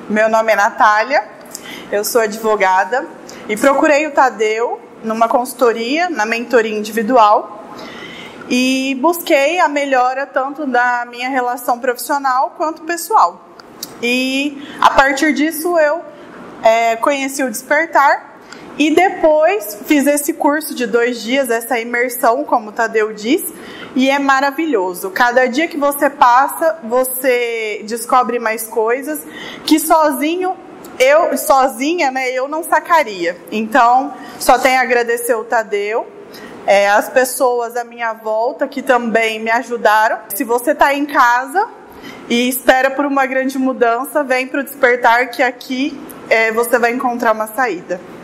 Meu nome é Natália, eu sou advogada e procurei o Tadeu numa consultoria, na mentoria individual, e busquei a melhora tanto da minha relação profissional quanto pessoal. E a partir disso eu conheci o Despertar e depois fiz esse curso de 2 dias, essa imersão, como o Tadeu disse, e é maravilhoso. Cada dia que você passa, você descobre mais coisas que sozinha, eu não sacaria. Então, só tenho a agradecer o Tadeu, as pessoas à minha volta que também me ajudaram. Se você está em casa e espera por uma grande mudança, vem para o Despertar, que aqui você vai encontrar uma saída.